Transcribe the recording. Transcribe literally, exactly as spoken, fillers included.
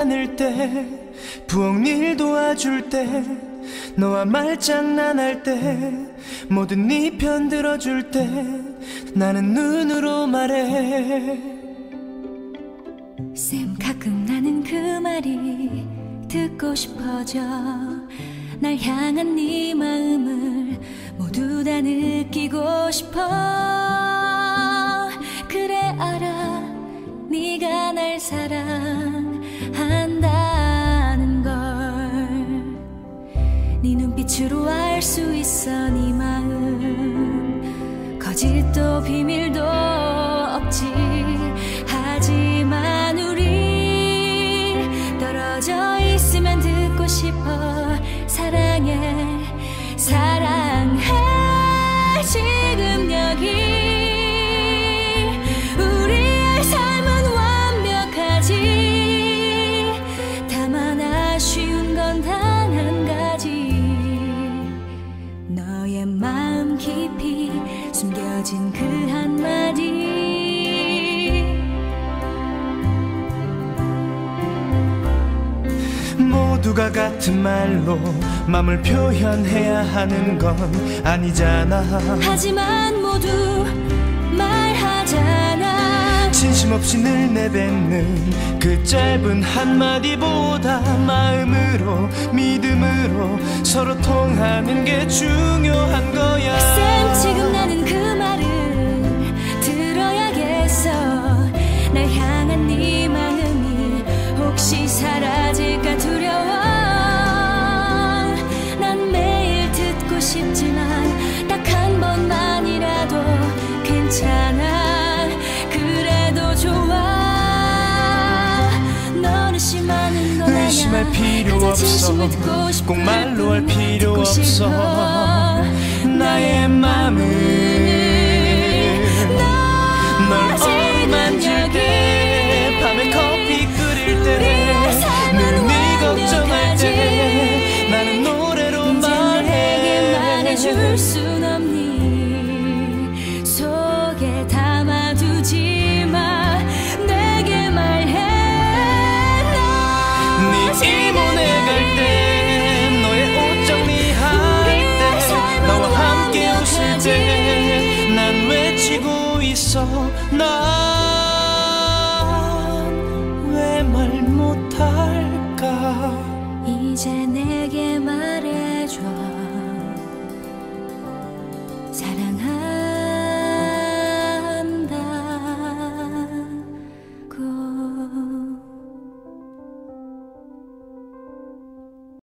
않을 때 부엌 일 도와줄 때 너와 말장난할 때 모든 네 편 들어줄 때 나는 눈으로 말해. 쌤 가끔 나는 그 말이 듣고 싶어져. 날 향한 네 마음을 모두 다 느끼고 싶어. 그래 알아 네가 날 사랑한다는 걸. 네 눈빛으로 알 수 있어 네 마음. 거짓도 비밀도 없지. 하지만 우리 떨어져 있으면 듣고 싶어. 사랑해 사랑해 지금 여기. 우리의 삶은 완벽하지. 다만 아쉬운 건 단 한 가지. 너의 마음 깊이 숨겨진 그 한마디. 모두가 같은 말로 맘을 표현해야 하는 건 아니잖아. 하지만 모두 말하잖아. 진심 없이 늘 내뱉는 그 짧은 한마디보다 마음으로 믿음으로 서로 통하는 게 중요한 거야. 쌤 지금 나는 그 말을 들어야겠어. 날 향한 네 마음이 혹시 사라질까 두려워. 난 매일 듣고 싶지만 딱 한 번만이라도 괜찮아. 그래도 좋아. 너를 심하는 건 아냐. 의심할 필요 없어. 꼭 말로 할 필요 없어. 나의 맘은 널 어루만질 때 밤에 커피 끓일 때 늘 네 걱정할 때 나는 노래로 말해. 내게 말해줄 순 없니. 속에 담아두지 마. 내게 말해. 네 이모 내갈 때 너의 옷 정리할 때 너와 함께 웃을 때 난 외치고 있어. 나